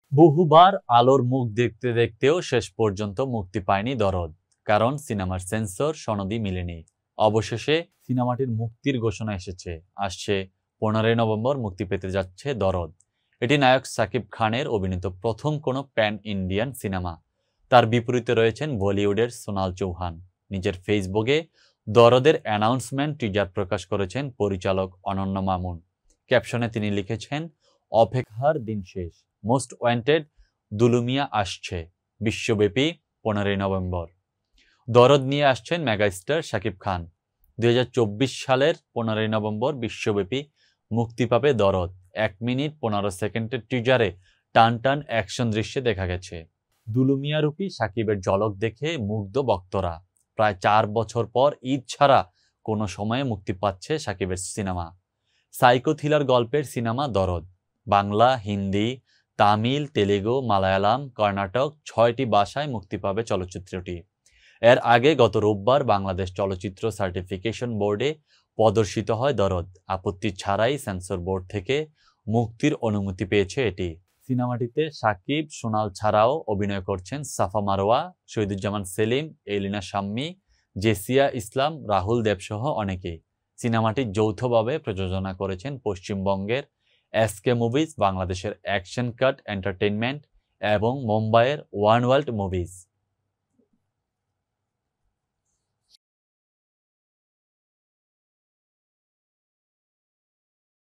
বহুবার আলোর মুখ দেখতে দেখতেও শেষ পর্যন্ত মুক্তি পায়নি দরদ, কারণ সিনেমার সেন্সর সনদই মিলেনি। অবশেষে সিনেমাটির মুক্তির ঘোষণা আসছে 15 নভেম্বর মুক্তি পেতে যাচ্ছে দরদ। এটি নায়ক সাকিব খানের অভিনীত প্রথম কোনো প্যান ইন্ডিয়ান সিনেমা। তার বিপরীতে রয়েছেন বলিউডের সোনাল চৌহান। নিজের ফেসবুকে দরদের অ্যানাউন্সমেন্ট টিজার প্রকাশ করেছেন পরিচালক অনন্য মামুন। ক্যাপশনে তিনি লিখেছেন, অপেক্ষার দিন শেষ, মোস্ট ওয়ান্টেড দুলুমিয়া আসছে বিশ্বব্যাপী 15 নভেম্বর। দরদ নিয়ে আসছেন মেগাস্টার শাকিব খান। 2024 সালের 15 নভেম্বর বিশ্বব্যাপী মুক্তি পাবে দরদ। 1 মিনিট 15 সেকেন্ডের টিজারে টান টান অ্যাকশন দৃশ্যে দেখা গেছে দুলুমিয়া রূপী শাকিবের ঝলক দেখে মুগ্ধ ভক্তরা। প্রায় 4 বছর পর ঈদ ছাড়া কোনো সময়ে মুক্তি পাচ্ছে শাকিবের সিনেমা। সাইকো থ্রিলার গল্পের সিনেমা দরদ। বাংলা, হিন্দি, তামিল, তেলেগু, মালায়ালাম, কর্ণাটক 6টি ভাষায় মুক্তি পাবে চলচ্চিত্রটি। এর আগে গত রোববার বাংলাদেশ চলচ্চিত্র সার্টিফিকেশন বোর্ডে প্রদর্শিত হয় দরদ। আপত্তি ছাড়াই সেন্সর বোর্ড থেকে মুক্তির অনুমতি পেয়েছে এটি। সিনেমাটিতে সাকিব, সোনাল ছাড়াও অভিনয় করছেন সাফা মারোয়া, শহীদুজ্জামান সেলিম, এলিনা শাম্মী, জেসিয়া ইসলাম, রাহুল দেবসহ অনেকেই। সিনেমাটি যৌথভাবে প্রযোজনা করেছেন পশ্চিমবঙ্গের এসকে মুভিজ, বাংলাদেশের অ্যাকশন কাট এন্টারটেইনমেন্ট এবং মুম্বাইয়ের ওয়ান ওয়ার্ল্ড মুভিজ।